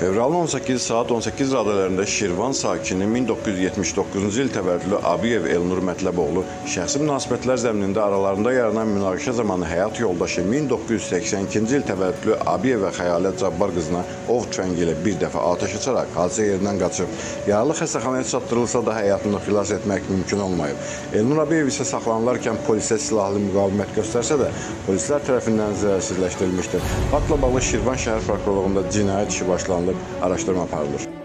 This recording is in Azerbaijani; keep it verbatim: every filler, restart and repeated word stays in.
Fevralın on səkkizi saat on səkkiz radələrində Şirvan sakini min doqquz yüz yetmiş doqquzuncu il təvəllüdlü Abiyev Elnur Mətləboğlu şəxsi münasibətlər zəminində aralarında yaranan münaqişə zamanı həyat yoldaşı min doqquz yüz səksən ikinci il təvəllüdlü Abiyevə Xəyalət Cabbar qızına ov tüfəngi ilə bir dəfə atəş açaraq hadisə yerindən qaçıb. Yaralı xəstəxanaya çatdırılsa da həyatını xilas etmək mümkün olmayıb. Elnur Abiyev isə saxlanılarkən polisə silahlı müqavimət göstərsə də polislər tərəfindən zərərsizləşdirilmişdir. Faktla bağlı Şirvan şəhər prokurorluğunda cinayət işi başlanılıb, araşdırma aparılır.